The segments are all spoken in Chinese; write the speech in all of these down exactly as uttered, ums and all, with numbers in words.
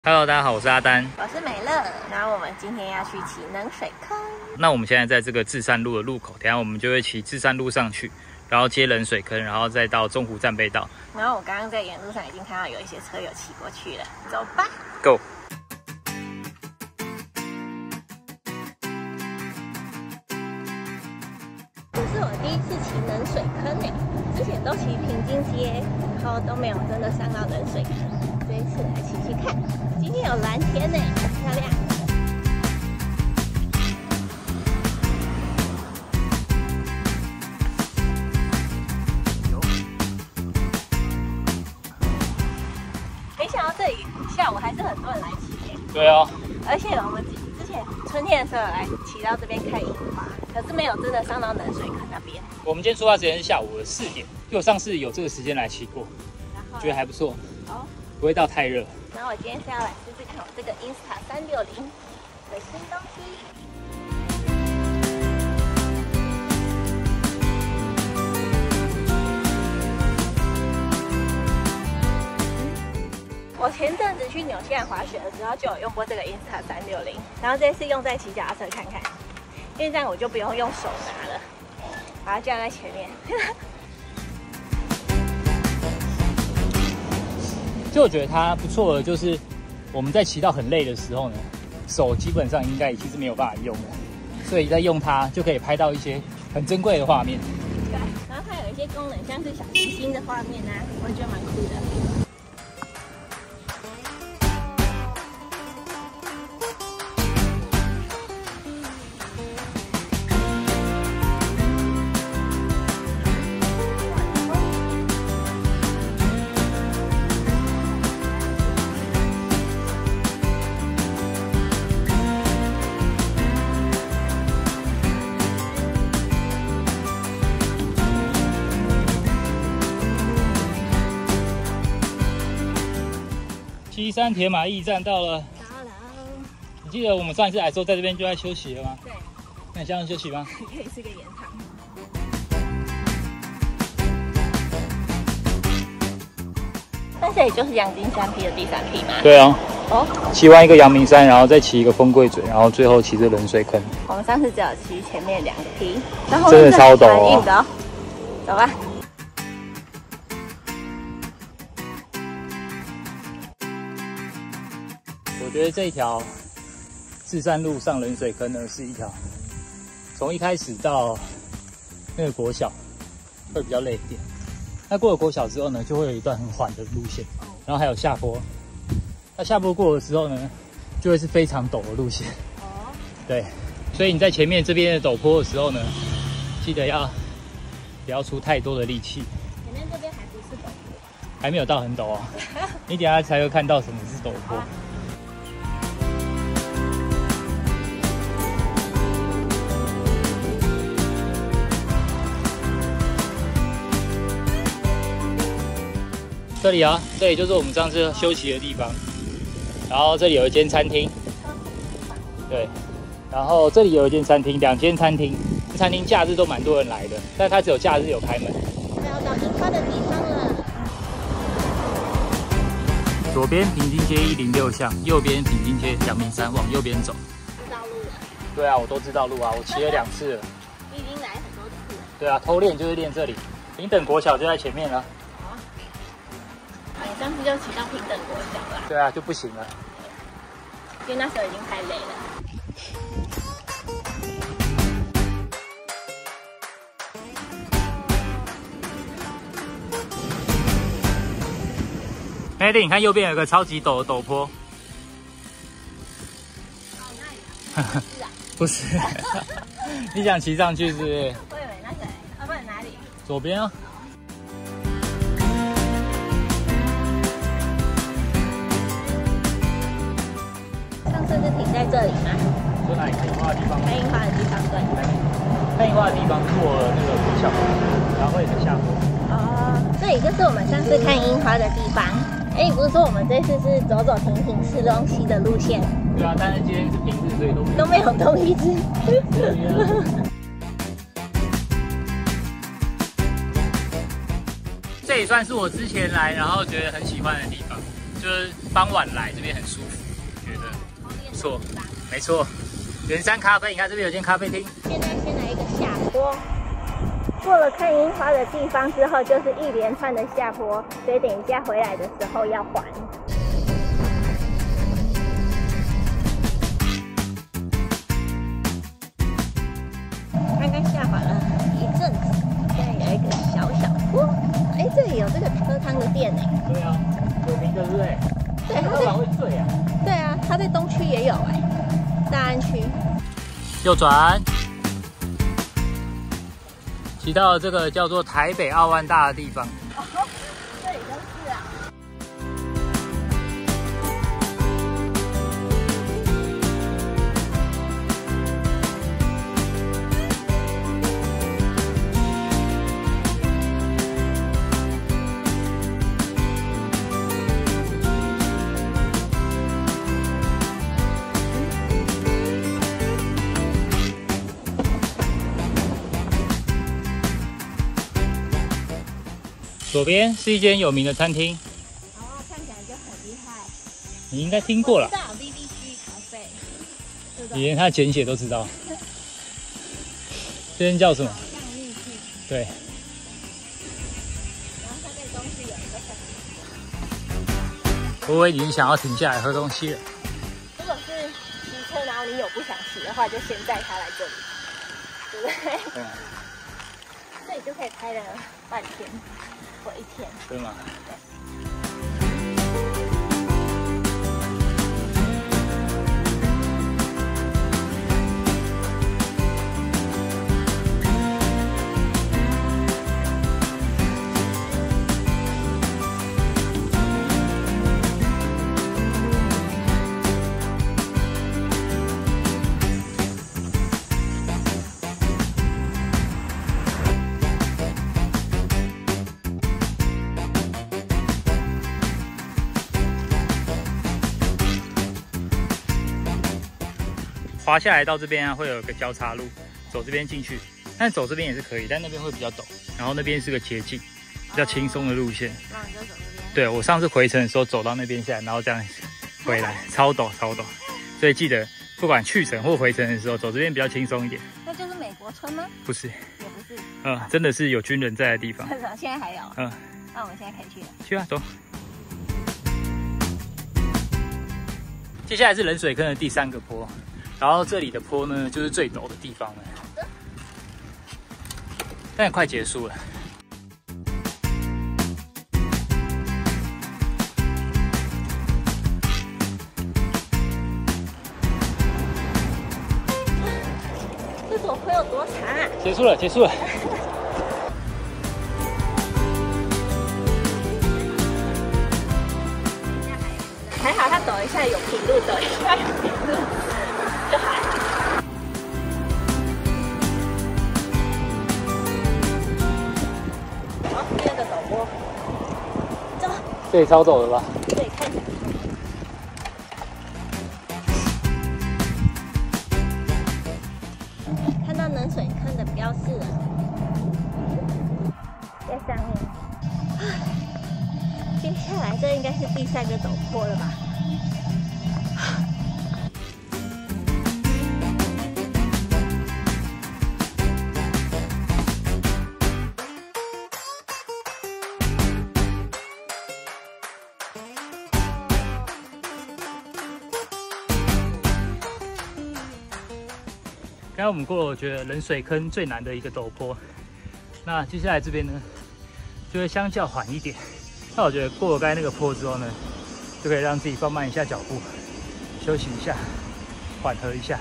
Hello， 大家好，我是阿丹， 我是美乐。然后我们今天要去骑冷水坑。 那我们现在在这个至善路的路口，等一下我们就会骑至善路上去，然后接冷水坑，然后再到中湖站被道。 然后我刚刚在沿路上已经看到有一些车友骑过去了，走吧 ，Go。 这是我第一次骑冷水坑诶，之前都骑平津街，然后都没有真的上到冷水坑。这一次来骑骑看。今天有蓝天呢，很漂亮。没想到这里下午还是很多人来骑耶。 对啊， 而且我们之前春天的时候有来骑到这边看樱花，可是没有真的上到冷水坑那边。 我们今天出发时间是下午的四点，因为我上次有这个时间来骑过，觉得还不错， 哦， 不会到太热。 然后我今天是要来试试看我这个 Insta 三六零的新东西。我前阵子去纽西兰滑雪的时候就有用过这个 Insta 三六零，然后这次用在骑脚踏车看看，因为这样我就不用用手拿了，把它架在前面。 就我觉得它不错的，就是我们在骑到很累的时候呢，手基本上应该其实没有办法用的，所以在用它就可以拍到一些很珍贵的画面。 对，然后它有一些功能，像是小星星的画面啊，我觉得蛮酷的。 七山铁马驿站到了。 到了。 你记得我们上一次来的时候，在这边就在休息了吗？ 对。 那你现在休息吗？ 可以是个延长。那这里就是阳金山劈的第三劈吗？ 对啊。 哦。骑完一个阳明山，然后再骑一个风柜嘴，然后最后骑着冷水坑。 我们上次只有骑前面两个劈，然后真的超陡哦。 硬的哦。走吧。 我觉得这一条至善路上冷水坑呢，是一条从一开始到那个国小会比较累一点。那过了国小之后呢，就会有一段很缓的路线，然后还有下坡。那下坡过的时候呢，就会是非常陡的路线。哦。对，所以你在前面这边的陡坡的时候呢，记得要不要出太多的力气。 前面这边还不是陡坡， 还没有到很陡哦。你等一下才会看到什么是陡坡。这里啊，这里就是我们上次休息的地方。然后这里有一间餐厅，对。然后这里有一间餐厅，两间餐厅。餐厅假日都蛮多人来的，但它只有假日有开门。 快要到樱花的地方了。 左边平津街一零六巷，右边平津街阳明山，往右边走。 知道路了？ 对啊，我都知道路啊，我骑了两次了。 你已经来很多次了。 对啊，偷练就是练这里。平等国小就在前面了。 你上次就骑到平等国小了。 对啊，就不行了， 因为那时候已经太累了。 美丽，你看右边有个超级陡的陡坡。 哦，那里啊？是啊。 不是，你想骑上去是不是？ 我以为那个，要不然哪里？ 左边啊。 上次是停在这里吗？ 说哪里看樱花的地方？ 看樱花的地方，对。 看樱花的地方过了那个国小，然后会有个下坡。 哦，这里就是我们上次看樱花的地方。哎，你不是说我们这次是走走停停吃东西的路线？ 对啊，但是今天是平日，所以都都没有东西吃。这也算是我之前来，然后觉得很喜欢的地方。 就是傍晚来这边很舒服，觉得不错，没错。圆山咖啡，你看这边有间咖啡厅。 现在先来一个下坡，过了看樱花的地方之后，就是一连串的下坡，所以等一下回来的时候要还。刚刚下滑了一阵子，现在有一个小小坡。哎，这里有这个喝汤的店呢。 对啊，有名的对不对？ 对，它在会醉啊。 对啊，它在东区也有哎，大安区。 右转，骑到这个叫做台北奥万大的地方。 哦，这里都是啊。 左边是一间有名的餐厅， 哦，看起来就很厉害。 你应该听过了。 知道 V V G 咖啡，对不你对？ 连它的简写都知道。这间叫什么？ 像秘境。 对。 然后它在东区有一个小。 我以为你是想要停下来喝东西了。 如果是骑车，然后你有不想骑的话，就先载它来这里，对不对？ 对。 这里就可以开了半天或一天。 对吗？滑下来到这边啊，会有一个交叉路，走这边进去，但走这边也是可以，但那边会比较陡，然后那边是个捷径，比较轻松的路线。 那你就走这边。 对，我上次回程的时候走到那边下来，然后这样回来，超陡超陡，所以记得不管去程或回程的时候，走这边比较轻松一点。 那就是美国村吗？ 不是， 也不是。 嗯，真的是有军人在的地方。 真的，现在还有。 嗯， 那我们现在可以去了。 去啊，走。接下来是冷水坑的第三个坡。然后这里的坡呢，就是最陡的地方了，但也快结束了。 这所坡有多长啊？ 结束了，结束了。 还好，它走一下有平路，走一下有平路。就还好。好，第二个陡坡，走。 这里超陡的吧？ 这里看起来。看到冷水坑的标示了，在上面。接下来这应该是第三个陡坡了吧？ 刚刚我们过了，我觉得冷水坑最难的一个陡坡。那接下来这边呢，就会相较缓一点。那我觉得过了刚才那个坡之后呢，就可以让自己放慢一下脚步，休息一下，缓和一下。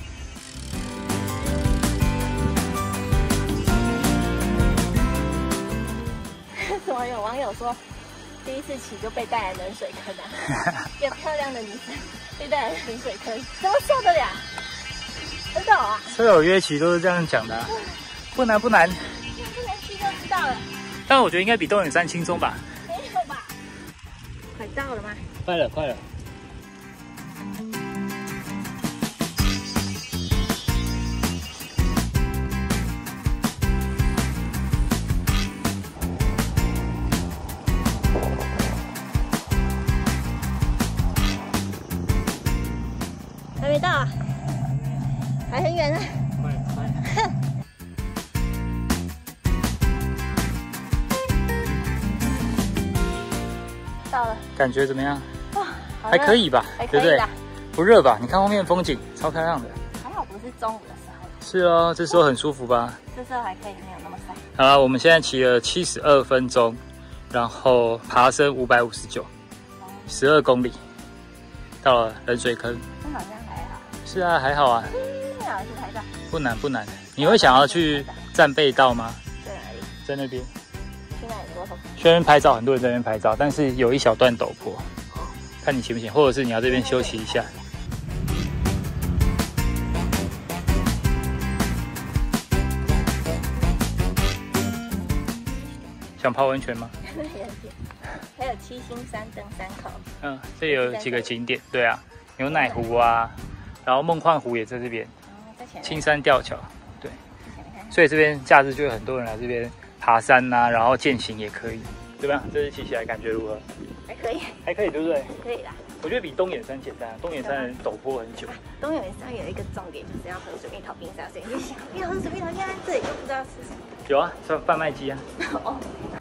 怎么有网友说，第一次骑就被带来冷水坑啊？一个漂亮的女生被带来冷水坑，怎么受得了？真的啊？ 车友约骑都是这样讲的、啊，不难不难。 不能骑就知道了。 但我觉得应该比东眼山轻松吧？ 没有吧？快到了吗？ 快了，快了。 还没到啊，还很远呢。 快快！ 到了， 感觉怎么样？ 哇， 还可以吧，对不对？不热吧？你看后面风景超漂亮的。 还好不是中午的时候。 是哦，这时候很舒服吧？ 这时候还可以，没有那么晒。 好了，我们现在骑了七十二分钟，然后爬升五百五十九，十二公里，到了冷水坑。 这好像还好。 是啊，还好啊。 嗯，好去拍照。 不难不难。你会想要去战备道吗？ 在哪里？ 在那边。 去那里多少？ 去那边拍照，很多人在那边拍照，但是有一小段陡坡，看你行不行，或者是你要这边休息一下。想泡温泉吗？ 还有七星山登山口。 嗯，这有几个景点，对啊，牛奶湖啊，然后梦幻湖也在这边，青山吊桥，对，所以这边假日就有很多人来这边爬山呐、啊，然后健行也可以，对吧？这次骑起来感觉如何？ 还可以， 还可以，对不对？ 可以啦。 我觉得比东眼山简单，东眼山陡坡很久。 东眼山有一个重点就是要喝水蜜桃冰沙，所以你就想要喝水蜜桃，现在这里都不知道吃什么。 有啊，算贩卖机啊。 哦。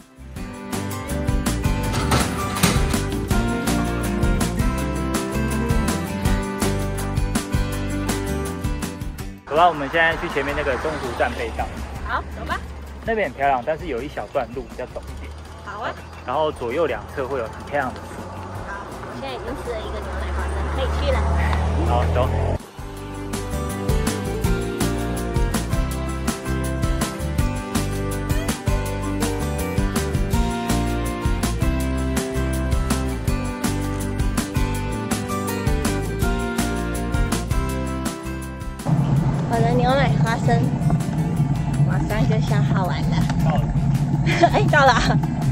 走吧，我们现在去前面那个中途战备道。 好，走吧。 那边很漂亮，但是有一小段路比较陡一点。 好啊。 然后左右两侧会有很漂亮的树。 好，我现在已经吃了一个牛奶花生，可以去了。 好，走。 我的牛奶花生马上就消耗完了。 到了。 哎，到了。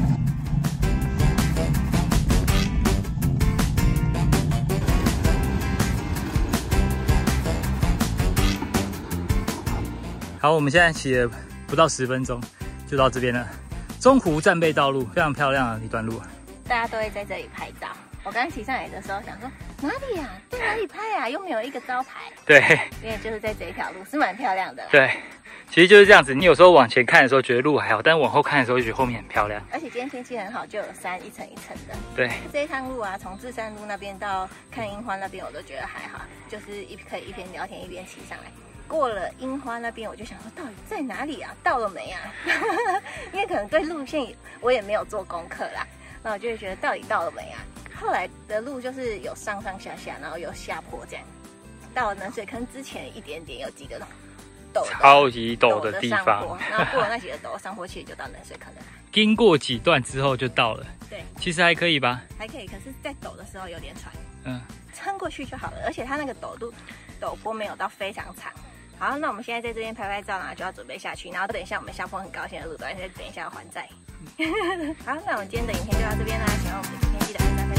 好，我们现在骑了不到十分钟就到这边了。中湖战备道路非常漂亮的一段路， 大家都会在这里拍照。我刚骑上来的时候想说哪里呀、啊，在哪里拍啊？又没有一个招牌。 对， 因为就是在这一条路是蛮漂亮的。 对，其实就是这样子。你有时候往前看的时候觉得路还好，但是往后看的时候就觉得后面很漂亮。 而且今天天气很好，就有山一层一层的。 对， 这一趟路啊，从至善路那边到看樱花那边，我都觉得还好，就是一可以一边聊天一边骑上来。过了樱花那边，我就想说到底在哪里啊？到了没啊？因为可能对路线我也没有做功课啦，那我就会觉得到底到了没啊？后来的路就是有上上下下，然后有下坡这样。到了冷水坑之前一点点有几个陡， 超级陡的地方， 然后过了那几个陡上坡，其实就到冷水坑了。 经过几段之后就到了。 对， 其实还可以吧？ 还可以，可是在陡的时候有点喘。 嗯， 撑过去就好了，而且它那个陡度陡坡没有到非常长。好，那我们现在在这边拍拍照呢，就要准备下去，然后等一下我们下坡很高兴的路段，再等一下要还债。好，那我们今天的影片就到这边啦，喜欢我们的影片记得按赞分